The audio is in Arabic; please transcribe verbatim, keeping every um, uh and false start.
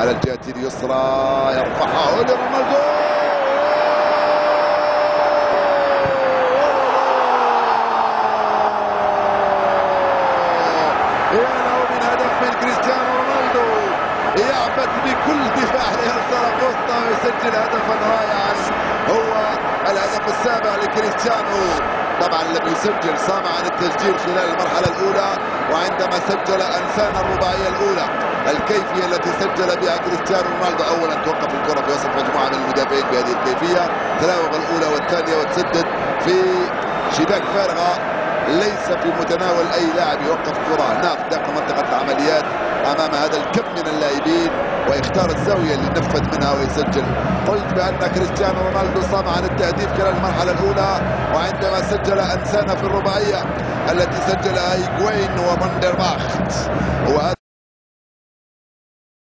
على الجهة اليسرى يرفعها رونالدو. يا له من هدف من كريستيانو رونالدو، يعبث بكل دفاع ريال ساراغوسا ويسجل هدفا رائعا، هو الهدف السابع لكريستيانو. طبعا لم يسجل، صام عن التسجيل خلال المرحلة الأولى، وعندما سجل أنسانا الرباعية الأولى. الكيفية التي سجل بها كريستيانو رونالدو، أولا توقف الكرة في وسط مجموعة من المدافعين بهذه الكيفية، تناوغ الأولى والثانية وتسدد في شباك فارغة ليس في متناول أي لاعب يوقف كرة هناك داخل منطقة العمليات أمام هذا الكم من اللاعبين، ويختار الزاوية اللي نفذ منها ويسجل. قلت بأن كريستيانو رونالدو صام عن التهديف خلال المرحلة الأولى، وعندما سجل أنسانا في الرباعية التي سجلها هيغوين وفاندرباخت، وهذا